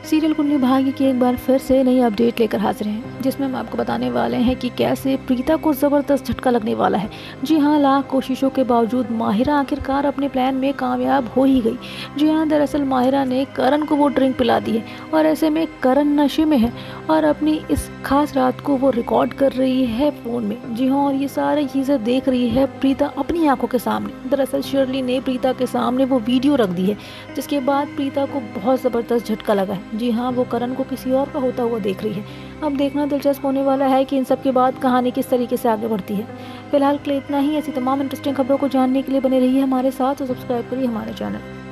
Serial Kundali Bhagya की एक बार फिर से नई अपडेट लेकर हाजिर हैं, जिसमें हम आपको बताने वाले हैं कि कैसे प्रीता को ज़बरदस्त झटका लगने वाला है। जी हाँ, लाख कोशिशों के बावजूद माहिरा आखिरकार अपने प्लान में कामयाब हो ही गई। जी हाँ, दरअसल माहिरा ने करण को वो ड्रिंक पिला दी है और ऐसे में करण नशे में है और अपनी इस खास रात को वो रिकॉर्ड कर रही है फ़ोन में। जी हाँ, और ये सारी चीज़ें देख रही है प्रीता अपनी आंखों के सामने। दरअसल शर्ली ने प्रीता के सामने वो वीडियो रख दी है, जिसके बाद प्रीता को बहुत ज़बरदस्त झटका लगा है। जी हाँ, वो करण को किसी और का होता हुआ देख रही है। अब देखना दिलचस्प होने वाला है कि इन सब के बाद कहानी किस तरीके से आगे बढ़ती है। फिलहाल के लिए इतना ही। ऐसी तमाम इंटरेस्टिंग खबरों को जानने के लिए बने रहिए हमारे साथ और सब्सक्राइब करिए हमारे चैनल।